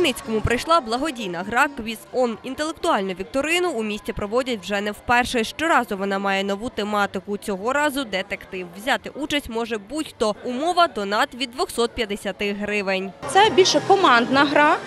Хмельницькому прийшла благодійна гра «Квіз-Он». Інтелектуальну вікторину у місті проводять вже не вперше. Щоразу вона має нову тематику. Цього разу – детектив. Взяти участь може будь-хто. Умова – донат від 250 гривень. Це більше командна гра.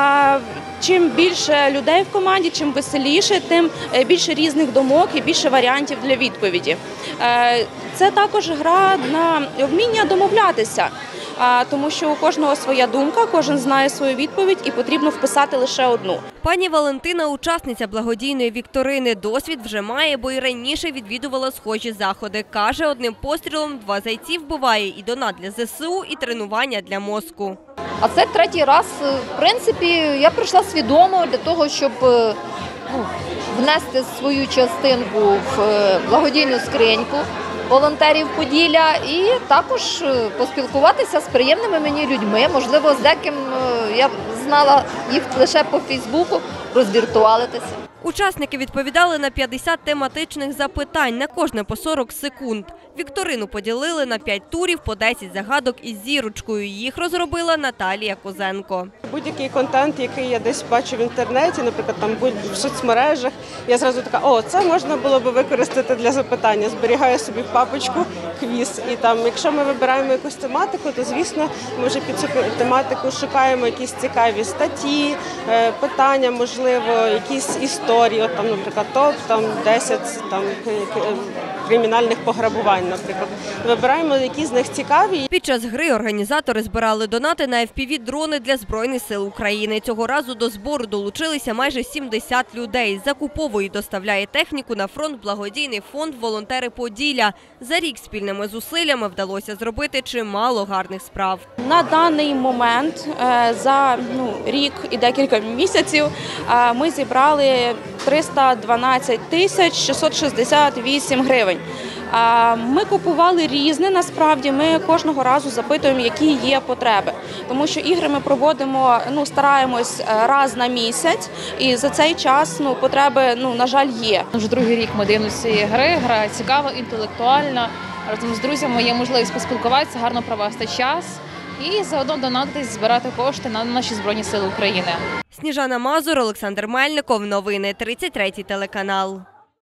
Чим більше людей в команді, чим веселіше, тим більше різних думок і більше варіантів для відповіді. Це також гра на вміння домовлятися, тому що у кожного своя думка, кожен знає свою відповідь і потрібно вписати лише одну. Пані Валентина – учасниця благодійної вікторини. Досвід вже має, бо й раніше відвідувала схожі заходи. Каже, одним пострілом 2 зайці вбиває і донат для ЗСУ, і тренування для мозку. А це третій раз, в принципі, я прийшла свідомо для того, щоб внести свою частинку в благодійну скриньку волонтерів Поділля і також поспілкуватися з приємними мені людьми. Можливо, з деким я знала їх лише по Фейсбуку, розвіртуалитися. Учасники відповідали на 50 тематичних запитань, на кожне по 40 секунд. Вікторину поділили на 5 турів, по 10 загадок із зірочкою. Їх розробила Наталія Козенко. Будь-який контент, який я десь бачу в інтернеті, наприклад, там в соцмережах, я зразу така, це можна було б використати для запитання. Зберігаю собі в папочку квіз. І там, якщо ми вибираємо якусь тематику, то, звісно, ми вже під цю тематику шукаємо якісь цікаві статті, питання, можливо, якісь історії. От, там, наприклад, топ-10 кримінальних пограбувань, наприклад. Вибираємо, які з них цікаві. Під час гри організатори збирали донати на FPV-дрони для Збройних сил України. Цього разу до збору долучилися майже 70 людей. Закуповує і доставляє техніку на фронт благодійний фонд «Волонтери Поділля». За рік спільними зусиллями вдалося зробити чимало гарних справ. На даний момент за рік і декілька місяців ми зібрали 312 тисяч 668 гривень. Ми купували різне, насправді, ми кожного разу запитуємо, які є потреби. Тому що ігри ми проводимо, стараємось раз на місяць, і за цей час потреби, на жаль, є. Вже другий рік ми дивимося цієї гри, гра цікава, інтелектуальна. Разом з друзями є можливість поспілкуватися, гарно провести час і заодно донатитись, збирати кошти на наші Збройні Сили України. Сніжана Мазур, Олександр Мельников. Новини 33 телеканал.